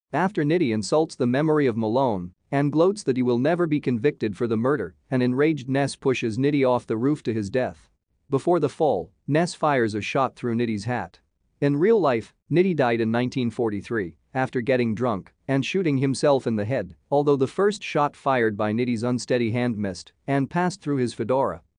After Nitti insults the memory of Malone and gloats that he will never be convicted for the murder, an enraged Ness pushes Nitti off the roof to his death. Before the fall, Ness fires a shot through Nitti's hat. In real life, Nitti died in 1943 after getting drunk and shooting himself in the head, although the first shot fired by Nitti's unsteady hand missed and passed through his fedora.